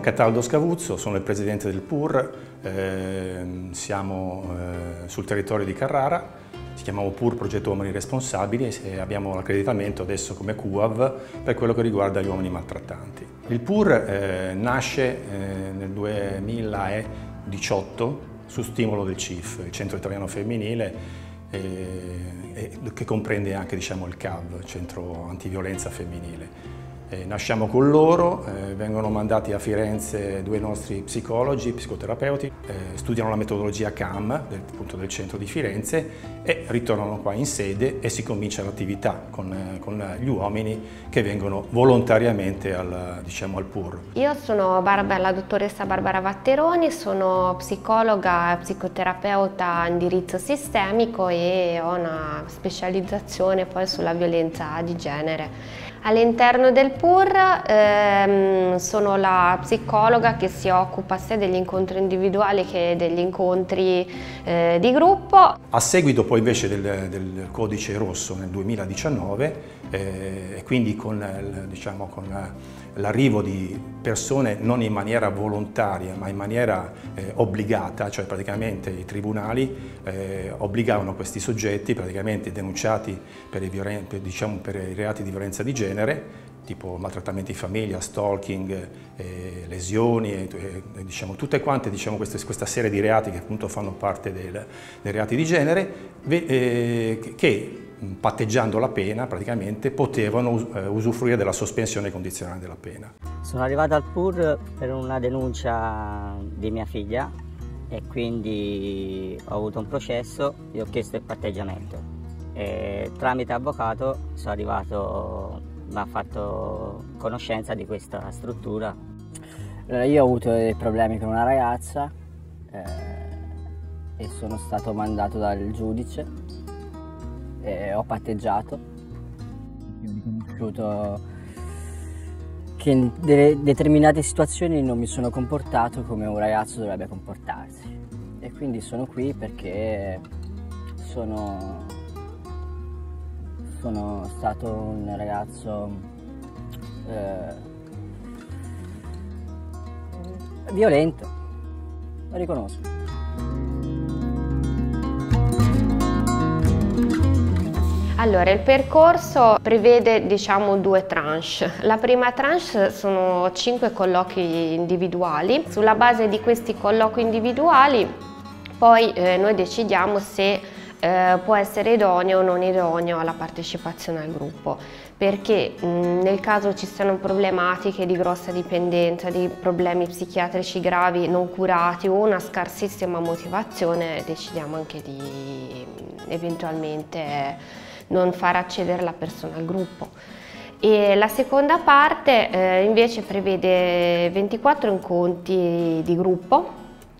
Cataldo Scavuzzo, sono il presidente del PUR, siamo sul territorio di Carrara, ci chiamiamo PUR Progetto Uomini Responsabili e abbiamo l'accreditamento adesso come QAV per quello che riguarda gli uomini maltrattanti. Il PUR nasce nel 2018 su stimolo del CIF, il Centro Italiano Femminile, che comprende anche il CAV, il Centro Antiviolenza Femminile. Nasciamo con loro, vengono mandati a Firenze due nostri psicologi, psicoterapeuti, studiano la metodologia CAM del centro di Firenze e ritornano qua in sede e si comincia l'attività con gli uomini che vengono volontariamente al PUR. Io sono la dottoressa Barbara Vatteroni, sono psicologa e psicoterapeuta in indirizzo sistemico e ho una specializzazione poi sulla violenza di genere. All'interno del PUR sono la psicologa che si occupa sia degli incontri individuali che degli incontri di gruppo. A seguito poi invece del codice rosso nel 2019 e quindi con l'arrivo di persone non in maniera volontaria ma in maniera obbligata, cioè praticamente i tribunali obbligavano questi soggetti praticamente denunciati per i reati di violenza di genere, tipo maltrattamenti in famiglia, stalking, lesioni, tutte quante questa serie di reati che appunto fanno parte dei reati di genere, che patteggiando la pena praticamente potevano usufruire della sospensione condizionale della pena. Sono arrivato al PUR per una denuncia di mia figlia e quindi ho avuto un processo e ho chiesto il patteggiamento. E tramite avvocato sono arrivato, mi ha fatto conoscenza di questa struttura. Allora, io ho avuto dei problemi con una ragazza e sono stato mandato dal giudice e ho patteggiato. Ho riconosciuto che in determinate situazioni non mi sono comportato come un ragazzo dovrebbe comportarsi e quindi sono qui perché sono stato un ragazzo violento, lo riconosco. Allora, il percorso prevede due tranche. La prima tranche sono 5 colloqui individuali. Sulla base di questi colloqui individuali poi noi decidiamo se può essere idoneo o non idoneo alla partecipazione al gruppo, perché nel caso ci siano problematiche di grossa dipendenza, di problemi psichiatrici gravi non curati o una scarsissima motivazione, decidiamo anche di eventualmente non far accedere la persona al gruppo. E la seconda parte invece prevede 24 incontri di gruppo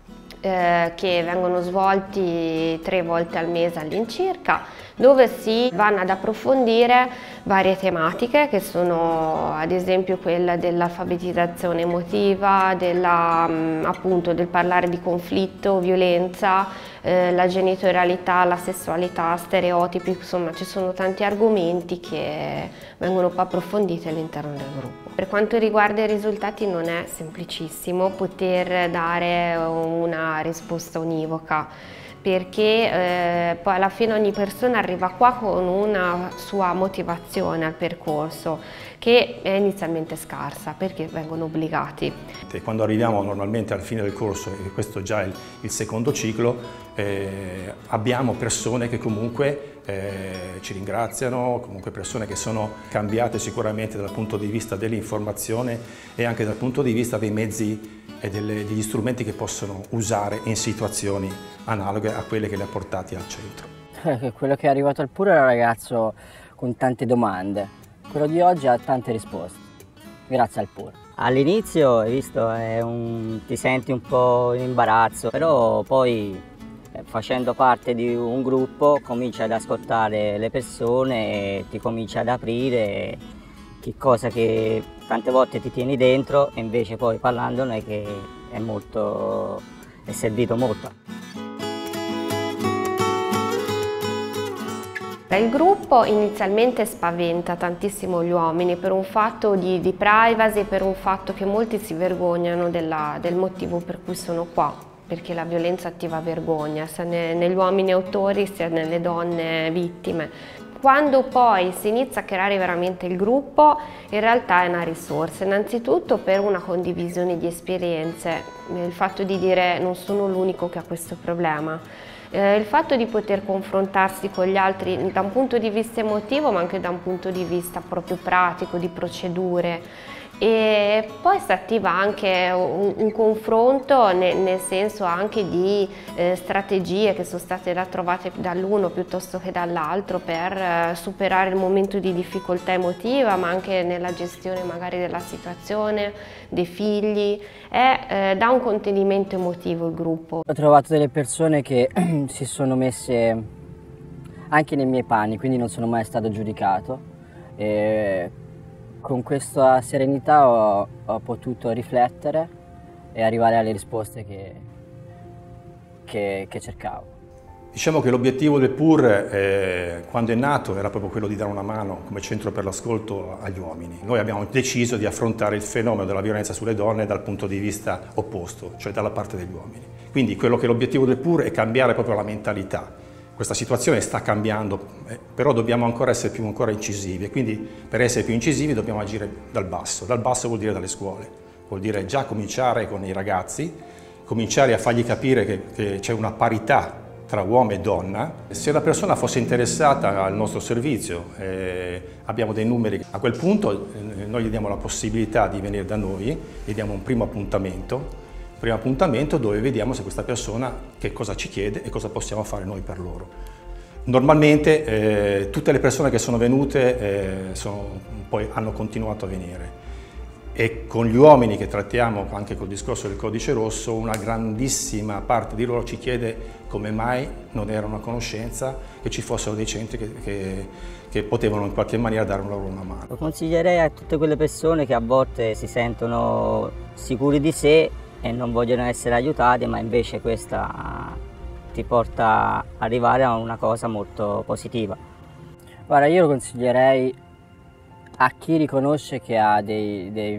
che vengono svolti 3 volte al mese all'incirca, dove si vanno ad approfondire varie tematiche che sono ad esempio quella dell'alfabetizzazione emotiva, appunto del parlare di conflitto, violenza, la genitorialità, la sessualità, stereotipi, insomma ci sono tanti argomenti che vengono poi approfonditi all'interno del gruppo. Per quanto riguarda i risultati non è semplicissimo poter dare una risposta univoca, perché poi alla fine ogni persona arriva qua con una sua motivazione al percorso che è inizialmente scarsa perché vengono obbligati. Quando arriviamo normalmente al fine del corso, e questo già è il secondo ciclo, abbiamo persone che comunque ci ringraziano, comunque persone che sono cambiate sicuramente dal punto di vista dell'informazione e anche dal punto di vista dei mezzi e degli strumenti che possono usare in situazioni analoghe a quelle che li ha portati al centro. Quello che è arrivato al PUR era un ragazzo con tante domande, quello di oggi ha tante risposte, grazie al PUR. All'inizio, hai visto, ti senti un po' in imbarazzo, però poi facendo parte di un gruppo cominci ad ascoltare le persone e ti cominci ad aprire, che cosa che tante volte ti tieni dentro e invece poi parlandone che è servito molto. Il gruppo inizialmente spaventa tantissimo gli uomini per un fatto di privacy, per un fatto che molti si vergognano del motivo per cui sono qua, perché la violenza attiva vergogna, sia negli uomini autori sia nelle donne vittime. Quando poi si inizia a creare veramente il gruppo, in realtà è una risorsa, innanzitutto per una condivisione di esperienze, il fatto di dire non sono l'unico che ha questo problema, il fatto di poter confrontarsi con gli altri da un punto di vista emotivo ma anche da un punto di vista proprio pratico, di procedure. E poi si attiva anche un confronto nel senso anche di strategie che sono state trovate dall'uno piuttosto che dall'altro per superare il momento di difficoltà emotiva, ma anche nella gestione magari della situazione, dei figli, e dà un contenimento emotivo il gruppo. Ho trovato delle persone che si sono messe anche nei miei panni, quindi non sono mai stato giudicato. Con questa serenità ho potuto riflettere e arrivare alle risposte che cercavo. Diciamo che l'obiettivo del PUR quando è nato era proprio quello di dare una mano come centro per l'ascolto agli uomini. Noi abbiamo deciso di affrontare il fenomeno della violenza sulle donne dal punto di vista opposto, cioè dalla parte degli uomini. Quindi quello che è l'obiettivo del PUR è cambiare proprio la mentalità. Questa situazione sta cambiando, però dobbiamo ancora essere più incisivi e quindi per essere più incisivi dobbiamo agire dal basso. Dal basso vuol dire dalle scuole, vuol dire già cominciare con i ragazzi, cominciare a fargli capire che c'è una parità tra uomo e donna. Se la persona fosse interessata al nostro servizio, abbiamo dei numeri, a quel punto noi gli diamo la possibilità di venire da noi, gli diamo un primo appuntamento dove vediamo se questa persona che cosa ci chiede e cosa possiamo fare noi per loro. Normalmente tutte le persone che sono venute poi hanno continuato a venire e con gli uomini che trattiamo anche col discorso del codice rosso una grandissima parte di loro ci chiede come mai non erano a conoscenza che ci fossero dei centri che potevano in qualche maniera dare loro una mano. Lo consiglierei a tutte quelle persone che a volte si sentono sicuri di sé e non vogliono essere aiutate, ma invece questa ti porta ad arrivare a una cosa molto positiva. Guarda, io lo consiglierei a chi riconosce che ha delle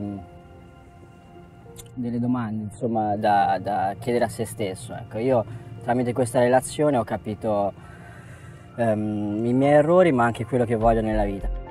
domande, insomma, da chiedere a se stesso. Ecco, io tramite questa relazione ho capito i miei errori, ma anche quello che voglio nella vita.